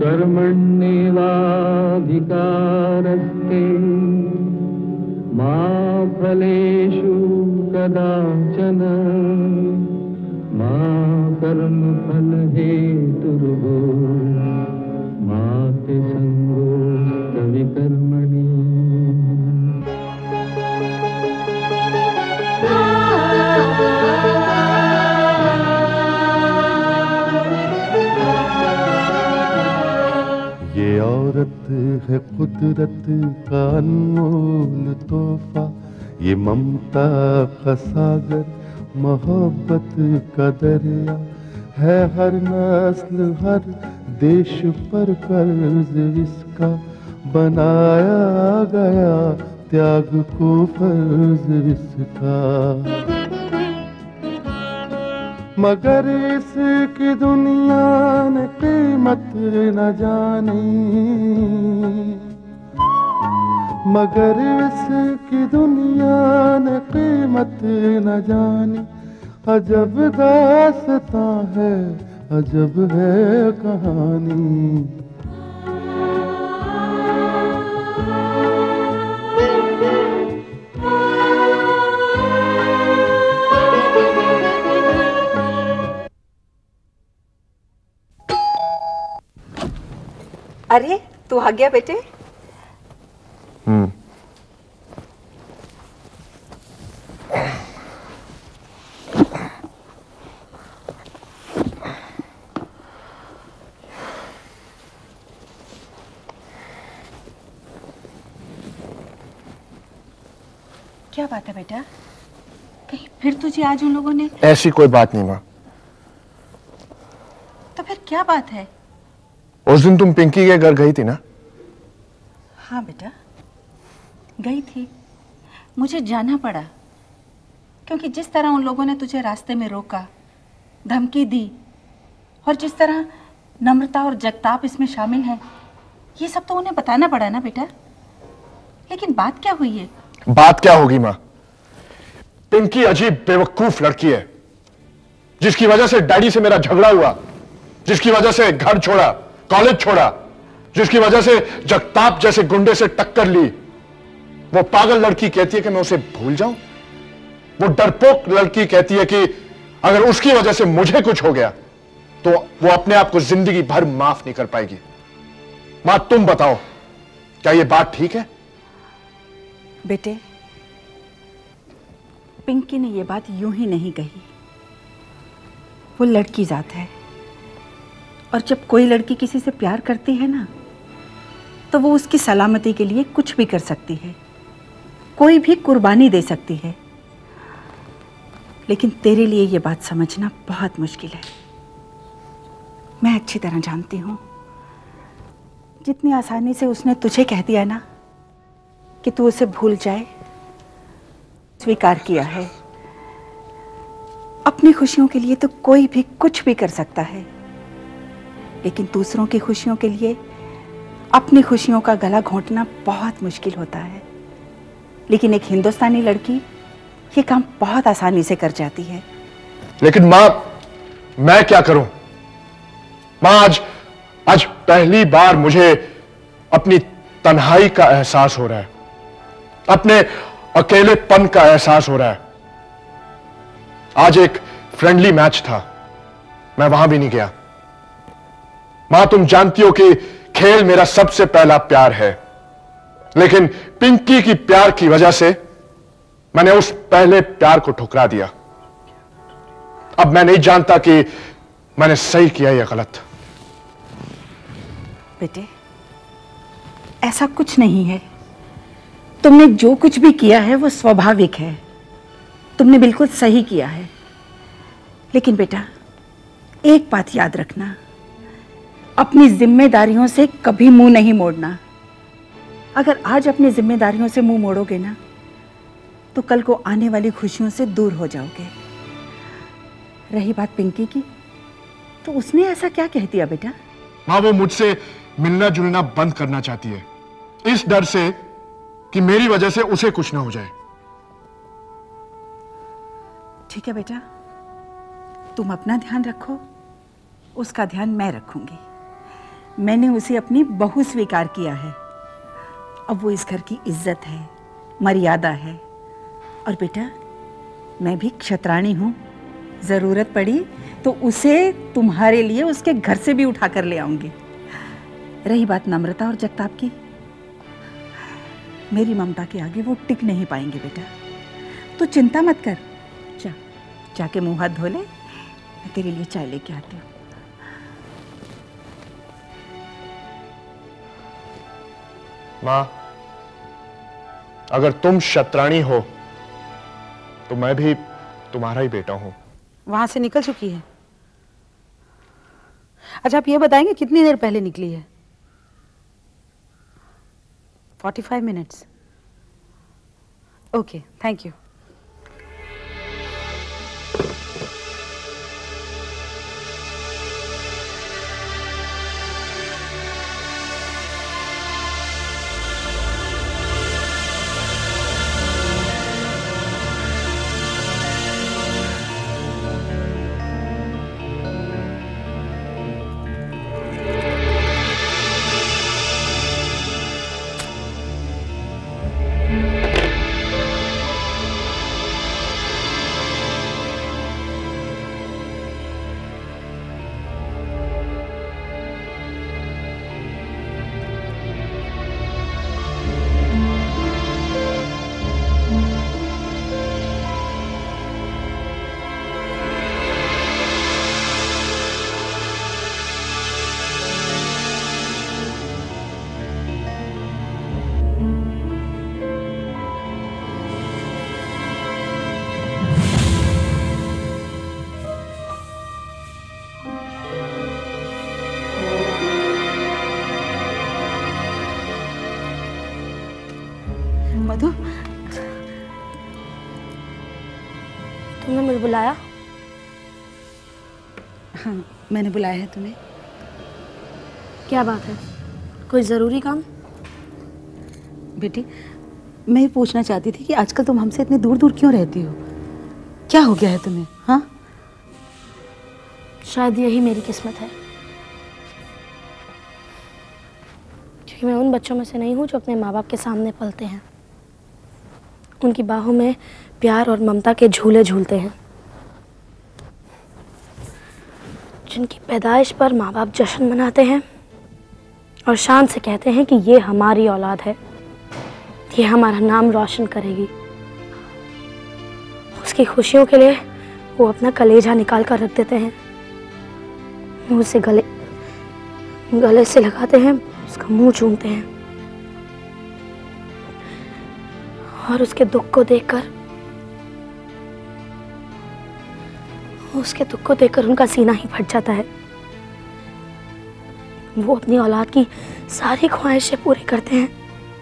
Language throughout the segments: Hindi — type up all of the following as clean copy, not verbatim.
कर्मण्येवाधिकारस्ते मा फलेषु कदाचन मा कर्मफलहेतुर्भो मा ते संगोऽस्त्वविकर्मणि। ये औरत है कुदरत का अनमोल तोहफा, ये ममता का सागर, मोहब्बत का दरिया है, हर नस्ल हर देश पर कर्ज इसका बनाया गया, त्याग को फर्ज इसका। मगर इसकी दुनिया ने कीमत न जानी, मगर इसकी दुनिया ने कीमत न जानी। अजब दास्तां है, अजब है कहानी। अरे तू आ गया बेटे। क्या बात है बेटा, कहीं फिर तुझे आज उन लोगों ने? ऐसी कोई बात नहीं माँ। तो फिर क्या बात है? उस दिन तुम पिंकी के घर गई थी ना? हाँ बेटा गई थी, मुझे जाना पड़ा क्योंकि जिस तरह उन लोगों ने तुझे रास्ते में रोका, धमकी दी और जिस तरह नम्रता और जगताप इसमें शामिल हैं, ये सब तो उन्हें बताना पड़ा ना बेटा। लेकिन बात क्या हुई है? बात क्या होगी माँ? पिंकी अजीब बेवकूफ लड़की है, जिसकी वजह से डैडी से मेरा झगड़ा हुआ, जिसकी वजह से घर छोड़ा, कॉलेज छोड़ा, जिसकी वजह से जगताप जैसे गुंडे से टक्कर ली। वो पागल लड़की कहती है कि मैं उसे भूल जाऊं। वो डरपोक लड़की कहती है कि अगर उसकी वजह से मुझे कुछ हो गया तो वो अपने आप को जिंदगी भर माफ नहीं कर पाएगी। मां तुम बताओ, क्या ये बात ठीक है? बेटे पिंकी ने ये बात यूं ही नहीं कही। वो लड़की जात है और जब कोई लड़की किसी से प्यार करती है ना, तो वो उसकी सलामती के लिए कुछ भी कर सकती है, कोई भी कुर्बानी दे सकती है। लेकिन तेरे लिए ये बात समझना बहुत मुश्किल है। मैं अच्छी तरह जानती हूँ, जितनी आसानी से उसने तुझे कह दिया ना कि तू उसे भूल जाए, स्वीकार किया है। अपनी खुशियों के लिए तो कोई भी कुछ भी कर सकता है, लेकिन दूसरों की खुशियों के लिए अपनी खुशियों का गला घोंटना बहुत मुश्किल होता है। लेकिन एक हिंदुस्तानी लड़की ये काम बहुत आसानी से कर जाती है। लेकिन मां, मैं क्या करूं? मां, आज पहली बार मुझे अपनी तन्हाई का एहसास हो रहा है, अपने अकेलेपन का एहसास हो रहा है। आज एक फ्रेंडली मैच था, मैं वहां भी नहीं गया। मां, तुम जानती हो कि खेल मेरा सबसे पहला प्यार है, लेकिन पिंकी की प्यार की वजह से मैंने उस पहले प्यार को ठुकरा दिया। अब मैं नहीं जानता कि मैंने सही किया या गलत। बेटे ऐसा कुछ नहीं है। तुमने जो कुछ भी किया है वो स्वाभाविक है, तुमने बिल्कुल सही किया है। लेकिन बेटा एक बात याद रखना, अपनी जिम्मेदारियों से कभी मुंह नहीं मोड़ना। अगर आज अपनी जिम्मेदारियों से मुंह मोड़ोगे ना, तो कल को आने वाली खुशियों से दूर हो जाओगे। रही बात पिंकी की, तो उसने ऐसा क्या कह दिया बेटा? मां, वो मुझसे मिलना जुलना बंद करना चाहती है, इस डर से कि मेरी वजह से उसे कुछ ना हो जाए। ठीक है बेटा, तुम अपना ध्यान रखो, उसका ध्यान मैं रखूंगी। मैंने उसे अपनी बहू स्वीकार किया है। अब वो इस घर की इज्जत है, मर्यादा है। और बेटा, मैं भी क्षत्राणी हूँ। ज़रूरत पड़ी तो उसे तुम्हारे लिए उसके घर से भी उठा कर ले आऊंगी। रही बात नम्रता और जगताप की, मेरी ममता के आगे वो टिक नहीं पाएंगे बेटा। तो चिंता मत कर, जाके मुंह हाथ धो ले, मैं तेरे लिए चाय लेके आती हूँ। माँ, अगर तुम क्षत्राणी हो तो मैं भी तुम्हारा ही बेटा हूं। वहां से निकल चुकी है। अच्छा, आप ये बताएंगे कितनी देर पहले निकली है? 45 minutes. Okay, thank you. Madhu, तुमने मुझे बुलाया? हाँ, मैंने बुलाया है तुम्हें। क्या बात है? कोई ज़रूरी काम? बेटी, मैं ये पूछना चाहती थी कि आजकल तुम हमसे इतने दूर दूर क्यों रहती हो? क्या हो गया है तुम्हें? हाँ, शायद यही मेरी किस्मत है, क्योंकि मैं उन बच्चों में से नहीं हूँ जो अपने माँ बाप के सामने पलते हैं, उनकी बाहों में प्यार और ममता के झूले झूलते हैं, जिनकी पैदाइश पर माँ बाप जश्न मनाते हैं और शान से कहते हैं कि ये हमारी औलाद है, ये हमारा नाम रोशन करेगी। उसकी खुशियों के लिए वो अपना कलेजा निकाल कर रख देते हैं, उसे गले से लगाते हैं, उसका मुंह चूमते हैं और उसके दुख को देखकर उनका सीना ही फट जाता है। वो अपनी औलाद की सारी ख्वाहिशें पूरी करते हैं,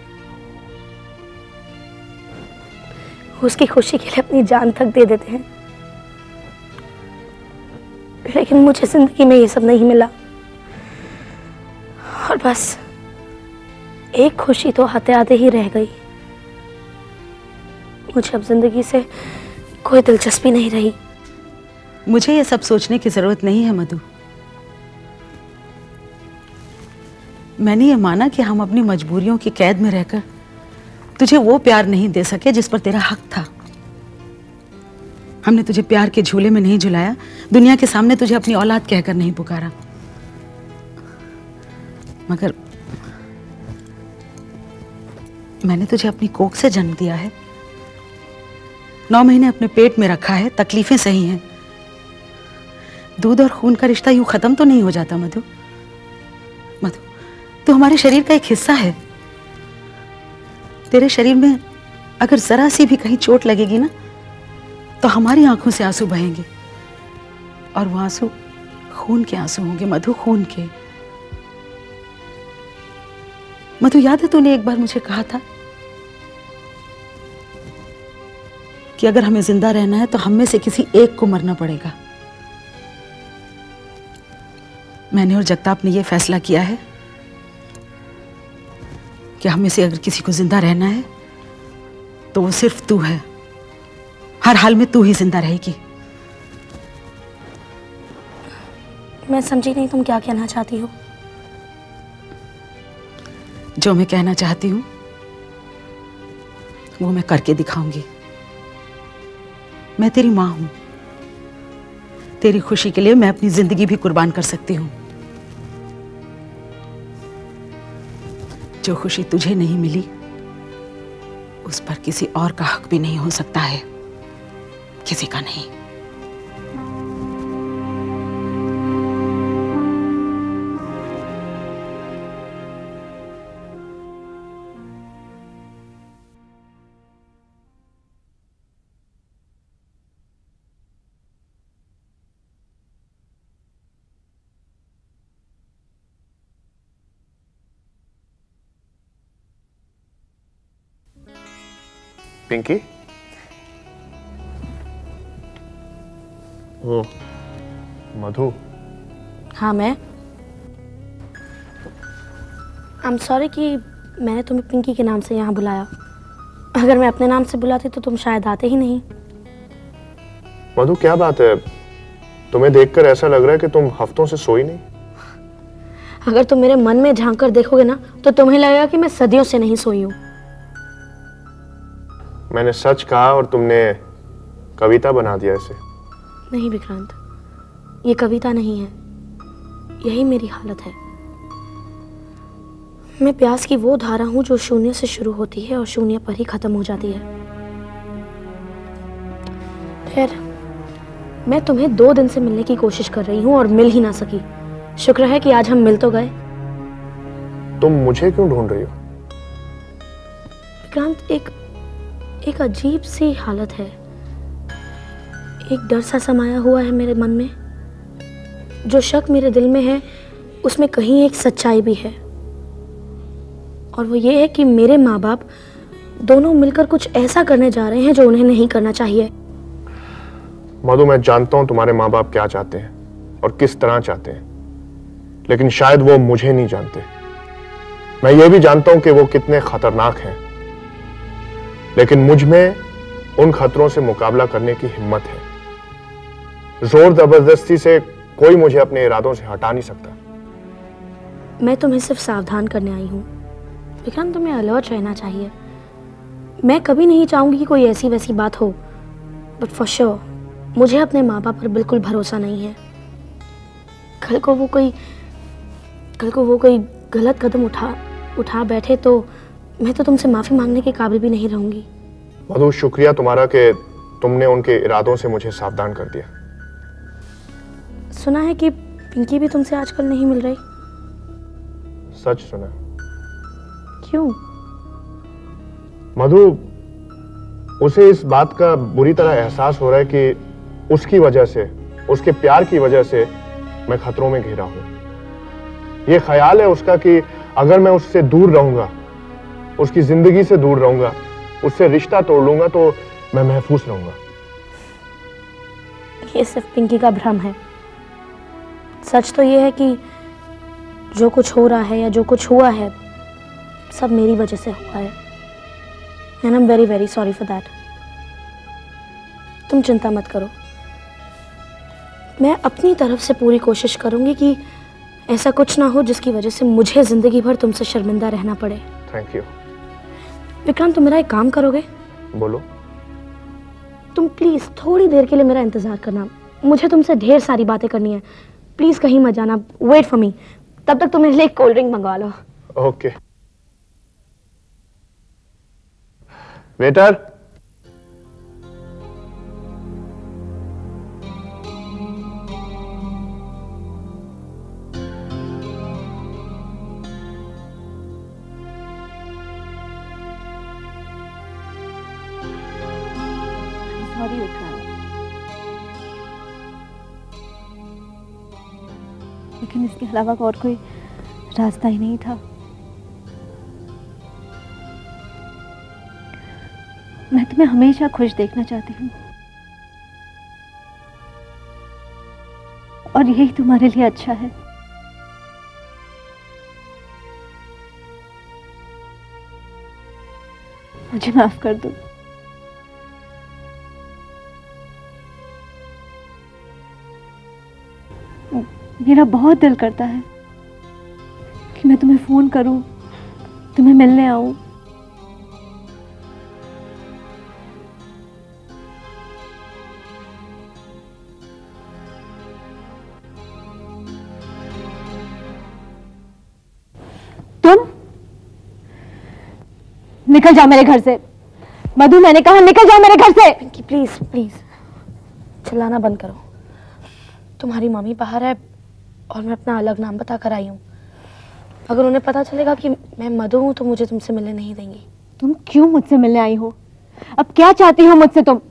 उसकी खुशी के लिए अपनी जान तक दे देते हैं। लेकिन मुझे जिंदगी में ये सब नहीं मिला और बस एक खुशी तो आते आते ही रह गई। मुझे अब जिंदगी से कोई दिलचस्पी नहीं रही। मुझे ये सब सोचने की जरूरत नहीं है मधु। मैंने ये माना कि हम अपनी मजबूरियों की कैद में रहकर तुझे वो प्यार नहीं दे सके जिस पर तेरा हक था। हमने तुझे प्यार के झूले में नहीं झुलाया, दुनिया के सामने तुझे अपनी औलाद कहकर नहीं पुकारा। मगर मैंने तुझे अपनी कोख से जन्म दिया है, 9 महीने अपने पेट में रखा है, तकलीफें सही हैं। दूध और खून का रिश्ता यूं खत्म तो नहीं हो जाता मधु। मधु, तू हमारे शरीर का एक हिस्सा है। तेरे शरीर में अगर जरा सी भी कहीं चोट लगेगी ना, तो हमारी आंखों से आंसू बहेंगे और वो आंसू खून के आंसू होंगे मधु, खून के। मधु, याद है तूने एक बार मुझे कहा था कि अगर हमें जिंदा रहना है तो हम में से किसी एक को मरना पड़ेगा। मैंने और जगताप ने यह फैसला किया है कि हमें से अगर किसी को जिंदा रहना है तो वो सिर्फ तू है। हर हाल में तू ही जिंदा रहेगी। मैं समझी नहीं तुम क्या कहना चाहती हो। जो मैं कहना चाहती हूँ वो मैं करके दिखाऊंगी। मैं तेरी माँ हूं। तेरी खुशी के लिए मैं अपनी जिंदगी भी कुर्बान कर सकती हूँ। जो खुशी तुझे नहीं मिली उस पर किसी और का हक भी नहीं हो सकता है, किसी का नहीं। पिंकी, ओ मधु। हाँ, मैं आई एम सॉरी कि मैंने तुम्हें पिंकी के नाम से यहाँ बुलाया। अगर मैं अपने नाम से बुलाती तो तुम शायद आते ही नहीं। मधु, क्या बात है? तुम्हें देखकर ऐसा लग रहा है कि तुम हफ्तों से सोई नहीं। अगर तुम मेरे मन में झांक कर देखोगे ना तो तुम्हें लगेगा कि मैं सदियों से नहीं सोई हूँ। मैंने सच कहा और तुमने कविता बना दिया इसे। नहीं विक्रांत, ये कविता नहीं है, यही मेरी हालत है। मैं प्यास की वो धारा हूं जो शून्य से शुरू होती है और शून्य पर ही खत्म हो जाती है। खैर, मैं तुम्हें 2 दिन से मिलने की कोशिश कर रही हूं और मिल ही ना सकी। शुक्र है कि आज हम मिल तो गए। तुम मुझे क्यों ढूंढ रही हो? विक्रांत, एक अजीब सी हालत है। एक डर सा समाया हुआ है मेरे मन में। जो शक मेरे दिल में है उसमें कहीं एक सच्चाई भी है, और वो ये है कि मेरे माँ बाप दोनों मिलकर कुछ ऐसा करने जा रहे हैं जो उन्हें नहीं करना चाहिए। मधु, मैं जानता हूं तुम्हारे माँ बाप क्या चाहते हैं और किस तरह चाहते हैं, लेकिन शायद वो मुझे नहीं जानते। मैं ये भी जानता हूं कि वो कितने खतरनाक हैं, लेकिन मुझ में उन खतरों से मुकाबला करने की हिम्मत है। जोर जबरदस्ती से कोई मुझे अपने इरादों से हटा नहीं सकता। मैं तुम्हें सिर्फ सावधान करने आई हूँ विक्रांत, तुम्हें अलर्ट रहना चाहिए। मैं कभी नहीं चाहूंगी कि कोई ऐसी वैसी बात हो, बट फॉर श्योर मुझे अपने माँ बाप पर बिल्कुल भरोसा नहीं है। कल को वो कोई गलत कदम उठा बैठे तो मैं तो तुमसे माफी मांगने के काबिल भी नहीं रहूंगी। मधु, शुक्रिया तुम्हारा कि तुमने उनके इरादों से मुझे सावधान कर दिया। सुना है कि पिंकी भी तुमसे आजकल नहीं मिल रही। सच सुना। क्यों? मधु, उसे इस बात का बुरी तरह एहसास हो रहा है कि उसकी वजह से, उसके प्यार की वजह से मैं खतरों में घिरा हूं। यह ख्याल है उसका कि अगर मैं उससे दूर रहूंगा, उसकी जिंदगी से दूर रहूंगा, उससे रिश्ता तोड़ लूंगा तो मैं महफूज रहूंगा। ये सिर्फ पिंकी का भ्रम है। सच तो ये है कि जो कुछ हो रहा है या जो कुछ हुआ है सब मेरी वजह से हुआ है, and I am very very sorry for that. तुम चिंता मत करो, मैं अपनी तरफ से पूरी कोशिश करूंगी कि ऐसा कुछ ना हो जिसकी वजह से मुझे जिंदगी भर तुमसे शर्मिंदा रहना पड़े। Thank you. विक्रांत, तुम मेरा एक काम करोगे? बोलो। तुम प्लीज थोड़ी देर के लिए मेरा इंतजार करना, मुझे तुमसे ढेर सारी बातें करनी है। प्लीज कहीं मत जाना, वेट फॉर मी। तब तक तुम मेरे लिए कोल्ड ड्रिंक मंगवा लो। ओके। वेटर। सॉरी विक्रांत, लेकिन इसके अलावा और कोई रास्ता ही नहीं था। मैं तुम्हें हमेशा खुश देखना चाहती हूँ और यही तुम्हारे लिए अच्छा है। मुझे माफ कर दो। मेरा बहुत दिल करता है कि मैं तुम्हें फोन करूं तुम्हें मिलने आऊं। तुम निकल जाओ मेरे घर से। मधु, मैंने कहा निकल जाओ मेरे घर से। पिंकी प्लीज प्लीज चिल्लाना बंद करो। तुम्हारी मम्मी बाहर है और मैं अपना अलग नाम बता कर आई हूँ। अगर उन्हें पता चलेगा कि मैं मधु हूँ तो मुझे तुमसे मिलने नहीं देंगी। तुम क्यों मुझसे मिलने आई हो? अब क्या चाहती हो मुझसे तुम?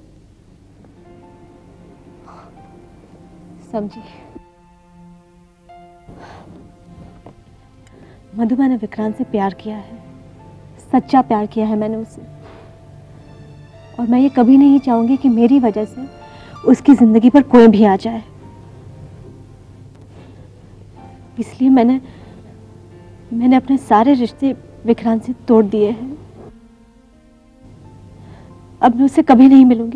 समझी। मधु, मैंने विक्रांत से प्यार किया है, सच्चा प्यार किया है मैंने उससे, और मैं ये कभी नहीं चाहूंगी कि मेरी वजह से उसकी जिंदगी पर कोई भी आ जाए। इसलिए मैंने अपने सारे रिश्ते विक्रांत से तोड़ दिए हैं। अब मैं उससे कभी नहीं मिलूंगी।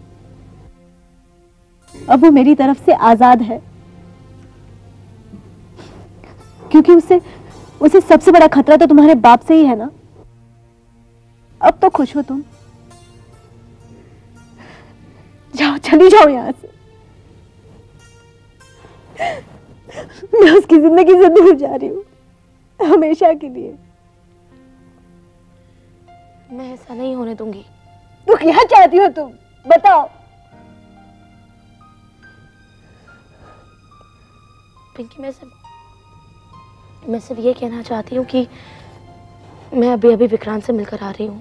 अब वो मेरी तरफ से आजाद है, क्योंकि उसे सबसे बड़ा खतरा तो तुम्हारे बाप से ही है ना। अब तो खुश हो तुम। जाओ, चली जाओ यहां से। मैं उसकी जिंदगी से दूर जा रही हूँ, हमेशा के लिए। मैं ऐसा नहीं होने दूंगी। तो क्या चाहती हो तुम, बताओ? पिंकी, मैं सिर्फ ये कहना चाहती हूँ कि मैं अभी अभी विक्रांत से मिलकर आ रही हूँ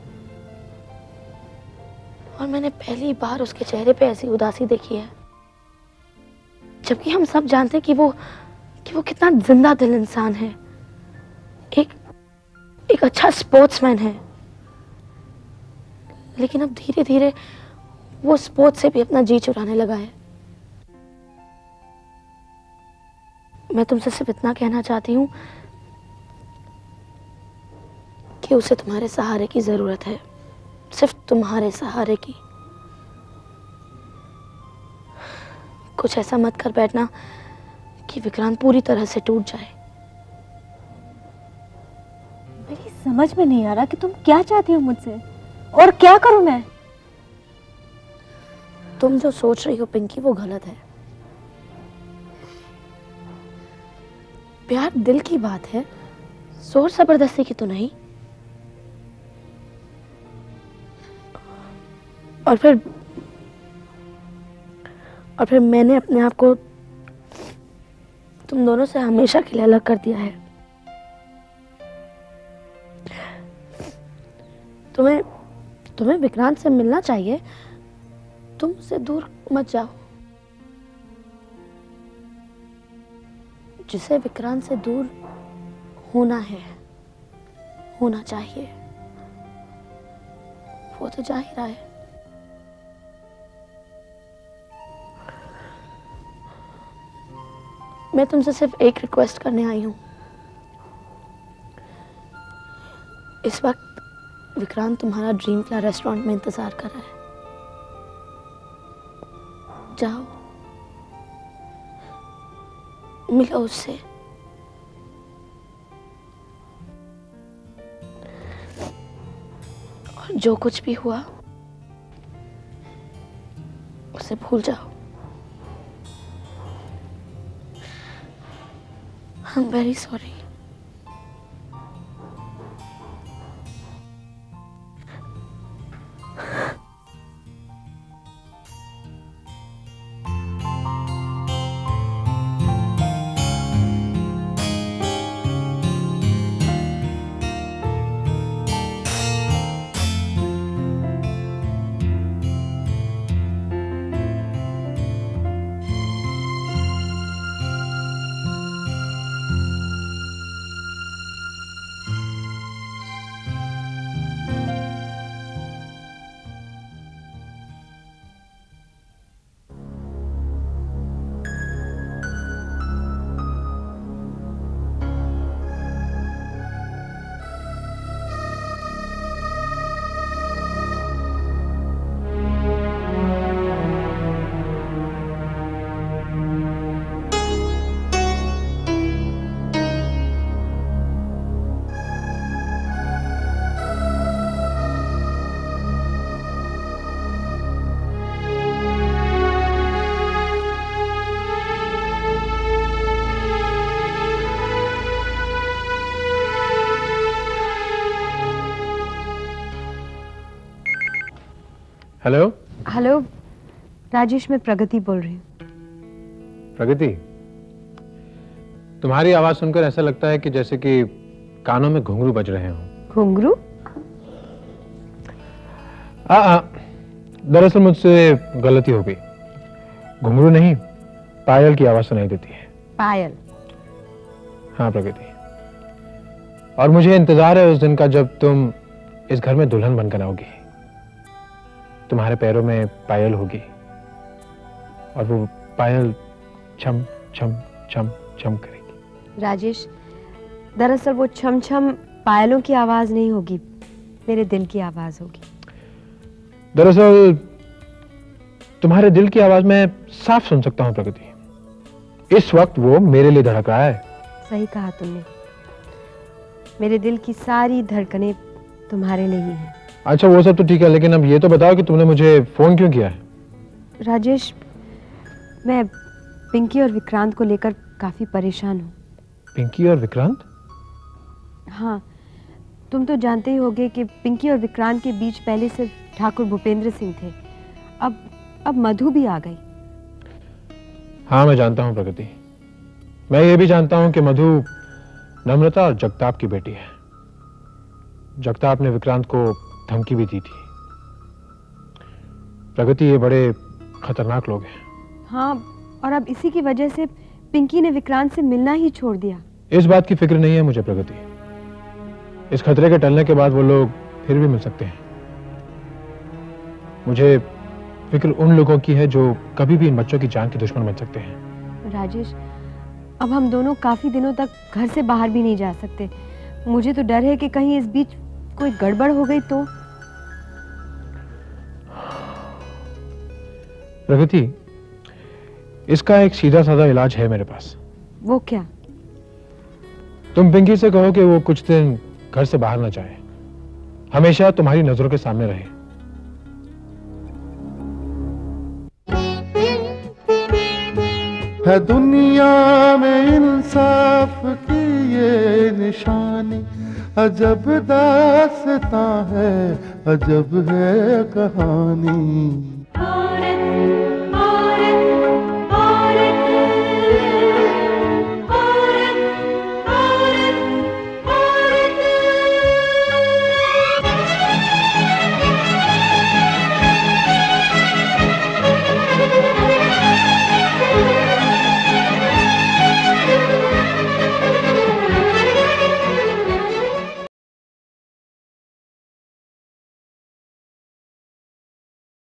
और मैंने पहली बार उसके चेहरे पे ऐसी उदासी देखी है, जबकि हम सब जानते हैं कि वो कितना जिंदा दिल इंसान है, एक अच्छा स्पोर्ट्समैन है। लेकिन अब धीरे धीरे वो स्पोर्ट्स से भी अपना जी चुराने लगा है। मैं तुमसे सिर्फ इतना कहना चाहती हूँ कि उसे तुम्हारे सहारे की जरूरत है, सिर्फ तुम्हारे सहारे की। कुछ ऐसा मत कर बैठना कि विक्रांत पूरी तरह से टूट जाए। मेरी समझ में नहीं आ रहा कि तुम क्या चाहती हो मुझसे, और क्या करूं मैं? तुम जो सोच रही हो पिंकी, वो गलत है। प्यार दिल की बात है, जोर जबरदस्ती की तो नहीं। और फिर मैंने अपने आप को तुम दोनों से हमेशा के लिए अलग कर दिया है। तुम्हें विक्रांत से मिलना चाहिए, तुम उससे दूर मत जाओ। जिसे विक्रांत से दूर होना है, होना चाहिए, वो तो जा ही रहा है। मैं तुमसे सिर्फ एक रिक्वेस्ट करने आई हूं। इस वक्त विक्रांत तुम्हारा ड्रीम का रेस्टोरेंट में इंतजार कर रहा है। जाओ, मिलो उससे। और जो कुछ भी हुआ उसे भूल जाओ। I'm very sorry. Hello. Hello Rajesh, मैं प्रगति बोल रही हूँ। प्रगति, तुम्हारी आवाज सुनकर ऐसा लगता है कि जैसे कि कानों में घुंघरू बज रहे हों। घुंघरू? दरअसल मुझसे गलती हो गई। घुंघरू नहीं, पायल की आवाज सुनाई देती है। पायल? हाँ प्रगति, और मुझे इंतजार है उस दिन का जब तुम इस घर में दुल्हन बनकर आओगी। तुम्हारे पैरों में पायल होगी और वो पायल छम छम छम छम करेगी। राजेश, दरअसल वो छम छम पायलों की आवाज नहीं होगी, मेरे दिल की आवाज होगी। दरअसल तुम्हारे दिल की आवाज मैं साफ सुन सकता हूं प्रगति। इस वक्त वो मेरे लिए धड़क रहा है। सही कहा तुमने, मेरे दिल की सारी धड़कनें तुम्हारे लिए ही हैं। अच्छा वो सब तो ठीक है, लेकिन अब ये तो बताओ कि तुमने मुझे फोन क्यों किया है? राजेश, मैं पिंकी और विक्रांत को लेकर काफी परेशान हूँ। पिंकी और विक्रांत? हाँ, तुम तो जानते ही होगे कि पिंकी और विक्रांत के बीच पहले से ठाकुर भूपेंद्र सिंह थे। अब मधु भी आ गई। हाँ मैं जानता हूँ प्रगति, मैं ये भी जानता हूँ कि मधु नम्रता और जगताप की बेटी है। जगताप ने विक्रांत को धमकी भी दी थी। प्रगति, ये बड़े खतरनाक लोग हैं। हाँ, और अब इसी की वजह से पिंकी ने विक्रांत से मिलना ही छोड़ दिया। इस बात की फिक्र नहीं है मुझे प्रगति। इस खतरे के टलने के बाद वो लोग फिर भी मिल सकते हैं। मुझे फिक्र उन लोगों की है जो कभी भी इन बच्चों की जान के दुश्मन बन सकते हैं। राजेश, अब हम दोनों काफी दिनों तक घर से बाहर भी नहीं जा सकते। मुझे तो डर है कि कहीं इस बीच कोई गड़बड़ हो गई तो। प्रगति, इसका एक सीधा साधा इलाज है मेरे पास। वो क्या? तुम पिंकी से कहो कि वो कुछ दिन घर से बाहर ना जाए, हमेशा तुम्हारी नजरों के सामने रहे। है दुनिया में इंसाफ की ये निशानी, अजब दास्तां है, अजब है कहानी। औरत, औरत